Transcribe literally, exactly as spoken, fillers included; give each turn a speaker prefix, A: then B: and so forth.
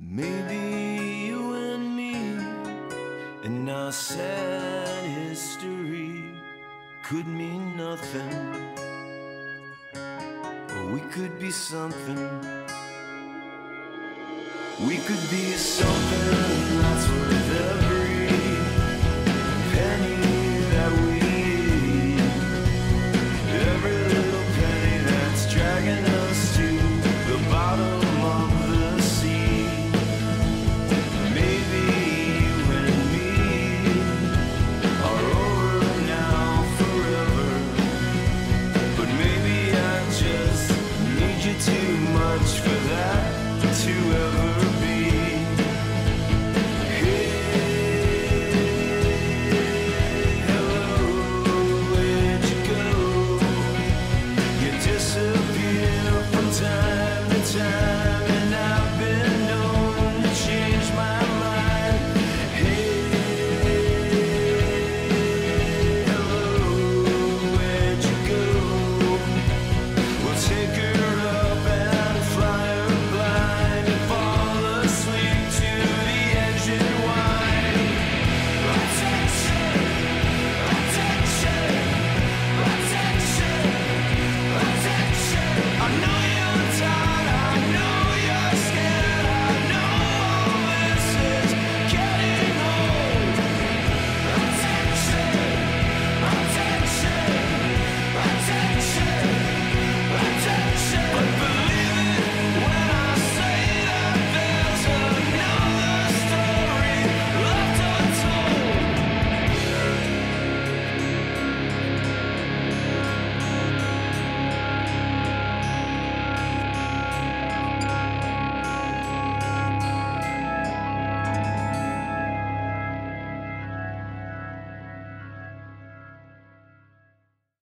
A: Maybe you and me and our sad history could mean nothing, or we could be something. We could be something that's worth every penny that we eat, every little penny that's dragging us to the bottom of the sea. Maybe you and me are over now forever, but maybe I just need you too much for that to ever